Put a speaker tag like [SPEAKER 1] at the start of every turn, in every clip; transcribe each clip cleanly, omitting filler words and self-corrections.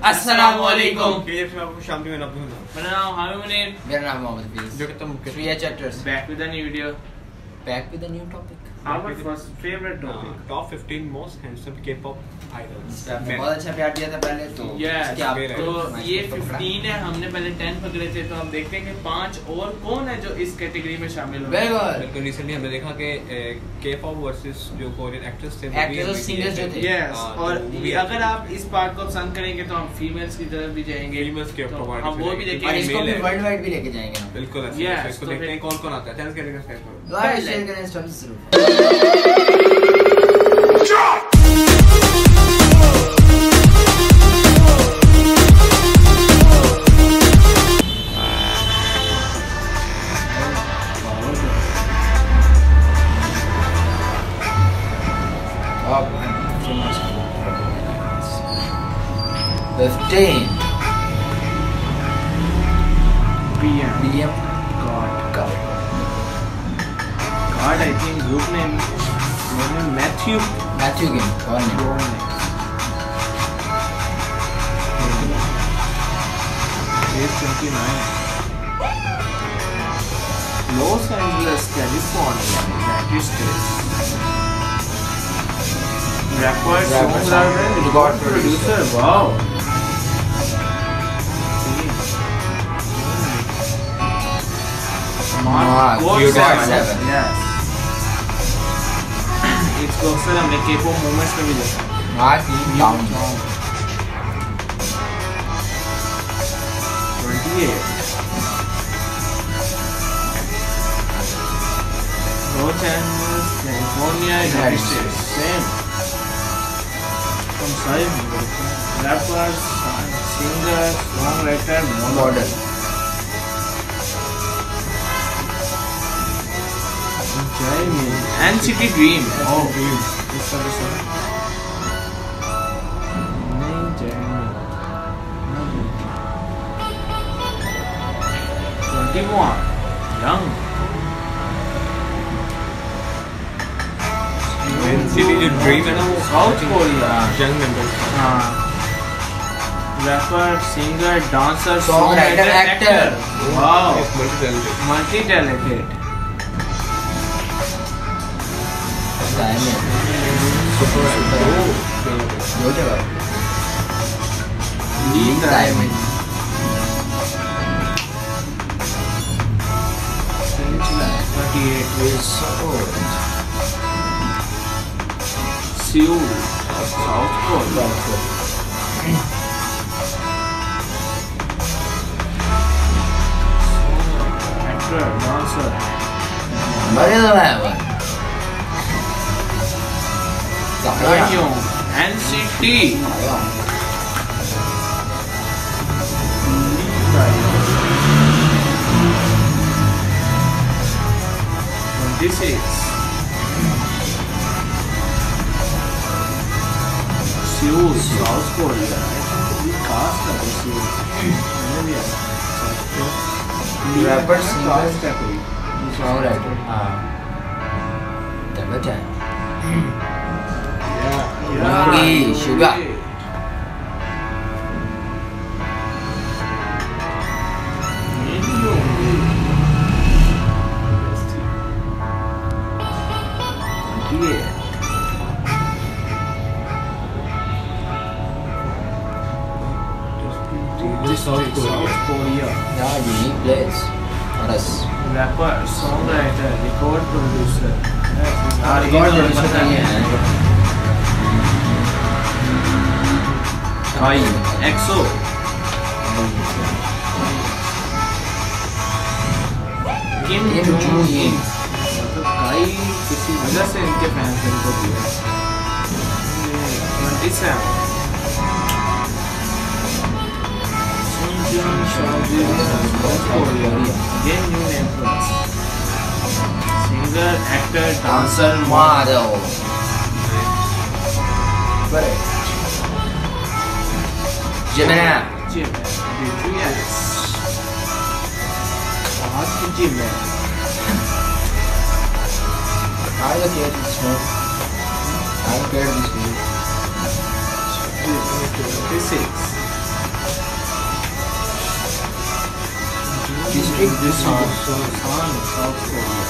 [SPEAKER 1] अस्सलामुअलैकुम।
[SPEAKER 2] मेरा नाम हामिद मुनीर।
[SPEAKER 1] मेरा नाम मोहम्मद फीस।
[SPEAKER 2] जो कि तुम
[SPEAKER 1] back with a new video.
[SPEAKER 3] Back with a new topic.
[SPEAKER 2] Our first favorite topic.
[SPEAKER 4] Top 15 most handsome K-pop idols.
[SPEAKER 1] बहुत अच्छा प्यार दिया था पहले तो।
[SPEAKER 2] Yes.
[SPEAKER 1] क्या आप
[SPEAKER 2] तो ये 15 है, हमने पहले 10 पकड़े थे, तो हम देखते हैं कि 5 और कौन है जो इस कैटेगरी में शामिल हो।
[SPEAKER 4] बिल्कुल रिसेंटली हमने देखा कि K-pop वर्सेस जो कोरियन एक्ट्रेस थे,
[SPEAKER 1] एक्ट्रेस सिंगर्स जो थे।
[SPEAKER 2] Yes. और अगर आप इस पार्ट को पसंद करेंगे तो हम फीमेल्स की तरफ भी जाएंगे।
[SPEAKER 4] फीमेल्स के
[SPEAKER 2] तो हम वो भी देखेंगे।
[SPEAKER 1] और इसको भी वर्ल्ड वाइड भी लेके जाएंगे हम।
[SPEAKER 4] बिल्कुल
[SPEAKER 2] Yes,
[SPEAKER 4] इसको
[SPEAKER 2] तो
[SPEAKER 4] देखते हैं
[SPEAKER 2] फिर-
[SPEAKER 4] कौन कौन आता है। चैनल करेंगे सब्सक्राइब करो।
[SPEAKER 1] लाइक शेयर करें स्टोरी जरूर। Top 15
[SPEAKER 2] PM.
[SPEAKER 1] God.
[SPEAKER 2] God, I think group name Matthew.
[SPEAKER 1] Matthew Game कौन है?
[SPEAKER 2] Age 29. Los Angeles, California, United States. Rapper, songwriter, record producer. Wow.
[SPEAKER 1] Mark
[SPEAKER 2] Q7. Yes. इसको अक्सर हमने K-pop moments में भी देखा।
[SPEAKER 1] Mark Down
[SPEAKER 2] 28. Los Angeles, California, United States. Same. From side, rapper, singer, songwriter,
[SPEAKER 1] Model.
[SPEAKER 2] NCT Dream. Oh,
[SPEAKER 4] इस तरह से
[SPEAKER 2] नहीं Jamie. 21. Young.
[SPEAKER 4] NCT जो ड्रीम है ना वो
[SPEAKER 2] South Korea.
[SPEAKER 4] Young member.
[SPEAKER 2] Rapper, singer, dancer,
[SPEAKER 1] Songwriter, actor.
[SPEAKER 2] Wow.
[SPEAKER 4] Multi-talented.
[SPEAKER 2] Multi-talented.
[SPEAKER 1] दो जगह
[SPEAKER 2] Lee
[SPEAKER 1] Diamond
[SPEAKER 2] 28
[SPEAKER 1] is so old.
[SPEAKER 2] Seoul, South Korea. Actor, dancer.
[SPEAKER 1] बड़े तो है वो
[SPEAKER 2] Taeyong, NCT. This is Seoul, South Korea. We cast the Seoul.
[SPEAKER 1] Rapper, singer,
[SPEAKER 2] cast category.
[SPEAKER 1] songwriter. हाँ तब क्या Yoongi, Suga.
[SPEAKER 2] South Korea.
[SPEAKER 1] Yeah, unique place for us.
[SPEAKER 2] Rapper, songwriter, record producer.
[SPEAKER 1] record producer नहीं है
[SPEAKER 2] EXO. Kim Jong-un. कई किसी वजह से इनके फैंस इनको दिए। 27. Again new name for us. Singer, actor, dancer,
[SPEAKER 1] model. Correct. Gemini.
[SPEAKER 2] BTS. बहुत की जिम है।
[SPEAKER 1] I look at this one. I look at this one.
[SPEAKER 2] This is South Korea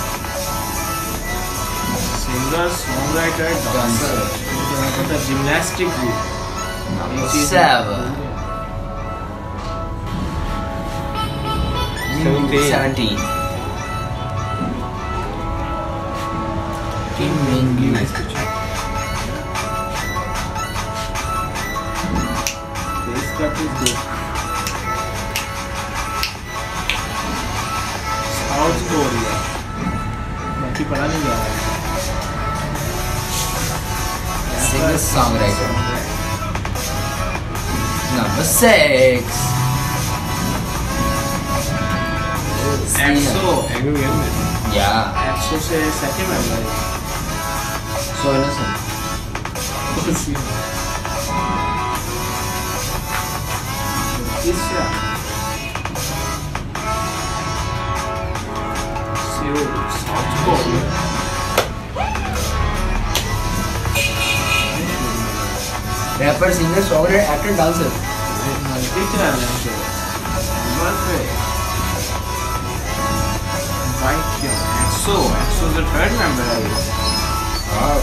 [SPEAKER 2] singer songwriter dancer मतलब gymnastic group
[SPEAKER 1] Number 7. 17. Kim Min-gyu.
[SPEAKER 4] Nice picture.
[SPEAKER 2] Face cut is good. South Korea बाकी पढ़ा नहीं जा रहा है
[SPEAKER 1] Singer songwriter. Number 6.
[SPEAKER 2] एक्सो
[SPEAKER 1] Yeah.
[SPEAKER 2] EXO से second member है
[SPEAKER 1] So innocent.
[SPEAKER 2] इससे South Korea
[SPEAKER 1] Rapper, singer, songwriter, actor, dancer.
[SPEAKER 2] EXO is the third member.
[SPEAKER 1] Wow.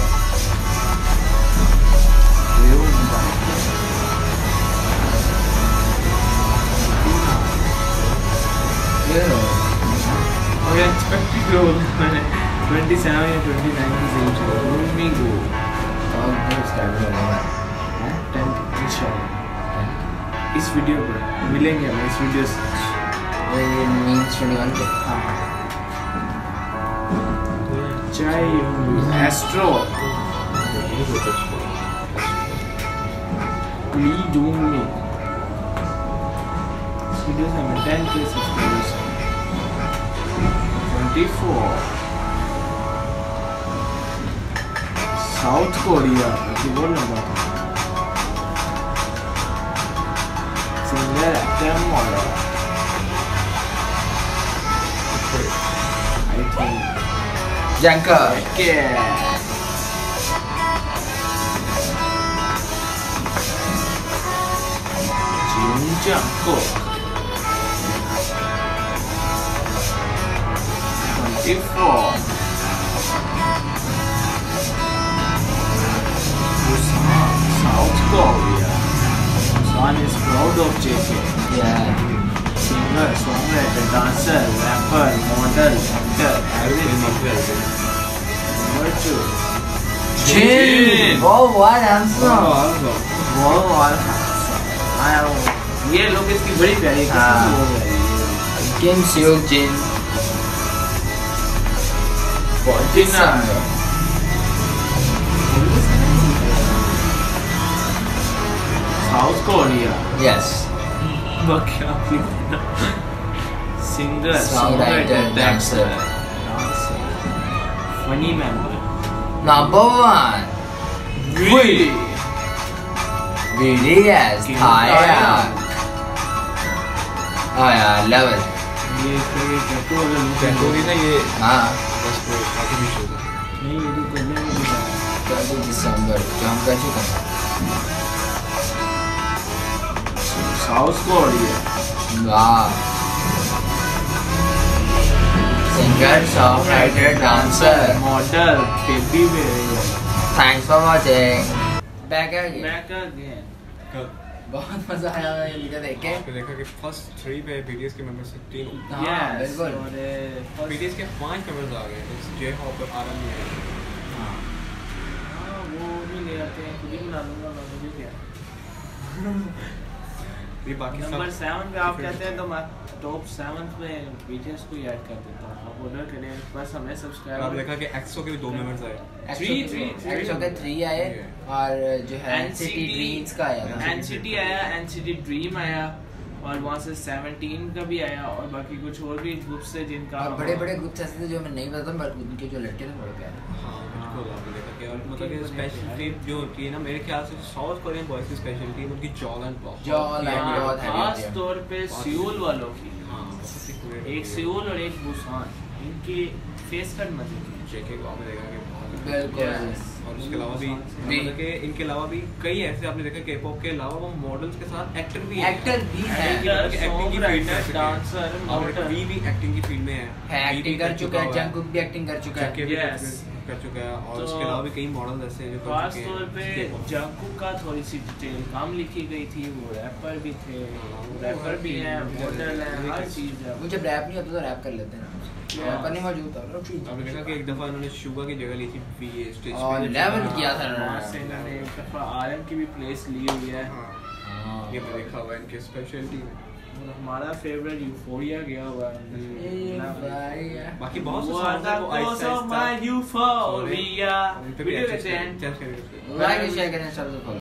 [SPEAKER 1] Yeah.
[SPEAKER 2] I expected to go 27 or 29 is age. Let me go.
[SPEAKER 1] Oh, good start.
[SPEAKER 2] 10 इंशाल्लाह इस video पर मिलेंगे हम इस video से
[SPEAKER 1] It means 21 के.
[SPEAKER 2] चाय astro ली जून में इस वीडियो से हमें 10 के सब्सक्राइबर्स 24 साउथ कोरिया की वो number singer actor model I think
[SPEAKER 1] Jungkook.
[SPEAKER 2] Jungkook 24 Busan, South Korea. Busan is proud of JK.
[SPEAKER 1] Yeah.
[SPEAKER 2] Singer, songwriter, dancer, rapper, model, actor, everything. Number 2
[SPEAKER 1] Jin. Oh, what handsome.
[SPEAKER 2] ये लोग इसकी बड़ी प्यारी
[SPEAKER 1] Kim Seok-jin.
[SPEAKER 2] 49 South Korea.
[SPEAKER 1] Yes.
[SPEAKER 2] Singer,
[SPEAKER 1] Songwriter, dancer.
[SPEAKER 2] Funny member.
[SPEAKER 1] Number 1. BTS. Thailand. Oh yeah, 11.
[SPEAKER 2] ये tattoo
[SPEAKER 4] category ना ये
[SPEAKER 1] हाँ.
[SPEAKER 4] बस वो आर्टिफिशियल है
[SPEAKER 2] नहीं ये तो करने में भी
[SPEAKER 1] 12 दिसंबर जो हम कर चुके हैं.
[SPEAKER 2] South Korea
[SPEAKER 1] Wow. Singer, songwriter, dancer.
[SPEAKER 2] Model baby where
[SPEAKER 1] Thanks for watching. Back again.
[SPEAKER 2] Back again
[SPEAKER 4] कल
[SPEAKER 1] बहुत मजा आया ये वीडियो देख के.
[SPEAKER 4] आपने देखा कि फर्स्ट 3 पे बीटीएस के मेंबर्स 3
[SPEAKER 1] हाँ, बिल्कुल.
[SPEAKER 4] बीटीएस के 5 मेंबर्स आ गए J-Hope और RM में
[SPEAKER 2] वो भी ले आते हैं खुद ही बना लूंगा मैं मुझे क्या
[SPEAKER 4] ये बाकी
[SPEAKER 2] नंबर
[SPEAKER 4] सब
[SPEAKER 2] 7 पे आप कहते हैं तो मैं टॉप 7 में बीटीएस को ऐड कर देता हूँ आप ऑर्डर करें बस हमें
[SPEAKER 4] और आप
[SPEAKER 2] सब्सक्राइब
[SPEAKER 4] देखा कि EXO के भी 2 मेंबर्स आए
[SPEAKER 1] एक्सो के 3 आए और जो है NCT ड्रीम्स का आया था.
[SPEAKER 2] NCT आया NCT ड्रीम आया और वहाँ से 17 का भी आया और बाकी कुछ और भी ग्रुप्स है जिनका
[SPEAKER 1] और बड़े बड़े ग्रुप्स ऐसे थे जो हमें नहीं पता था पर उनके जो लड़के थे बड़े प्यारे.
[SPEAKER 4] हाँ बिल्कुल आपने देखा कि और मतलब कि स्पेशलिटी जो होती है ना मेरे ख्याल से साउथ कोरियन बॉयज की स्पेशलिटी उनकी जॉ लाइन बहुत
[SPEAKER 2] खास तौर पे सियोल वालों की
[SPEAKER 4] हाँ
[SPEAKER 2] एक सियोल और एक बुसान इनकी फेस कट मजे की
[SPEAKER 4] जेके को आपने देखा कि बहुत
[SPEAKER 1] बिल्कुल।
[SPEAKER 4] और उसके अलावा भी मतलब कि इनके अलावा भी कई ऐसे आपने देखा K-pop के अलावा वो मॉडल्स के साथ एक्टर भी है।
[SPEAKER 1] एक्टर भी है,
[SPEAKER 4] एक्टिंग की फील्ड में
[SPEAKER 2] डांसर
[SPEAKER 4] मॉडल भी एक्टिंग की फील्ड में है,
[SPEAKER 1] एक्टिंग कर चुका है, जंगकुक भी एक्टिंग कर चुका है,
[SPEAKER 4] कर चुका है और उसके अलावा भी कई मॉडल्स ऐसे हैं जो
[SPEAKER 2] खास तौर पे जंगकुक का थोड़ी सी डिटेल कम लिखी गई थी। वो रैपर भी थे, रैपर भी हैं, मॉडल हैं, हर चीज है।
[SPEAKER 1] मुझे रैप नहीं आता तो रैप कर लेते हैं ना, रैपर नहीं मौजूद था।
[SPEAKER 4] आपने देखा कि एक दफा इन्होंने शुगा की जगह ली थी वी स्टेज पे
[SPEAKER 1] और लेवल किया था
[SPEAKER 2] वहाँ से इन्होंने एक दफा आरएम की भी प्लेस ली हुई है।
[SPEAKER 4] ये मैंने देखा हुआ है इनके स्पेशलिटी में।
[SPEAKER 2] और हमारा फेवरेट यूफोरिया गया हुआ है।
[SPEAKER 4] बाकी बहुत से सॉन्ग्स हैं वो आहिस्ता-आहिस्ता
[SPEAKER 2] यूफोरिया
[SPEAKER 4] वीडियो
[SPEAKER 2] देखते हैं।
[SPEAKER 1] लाइक शेयर करें सब।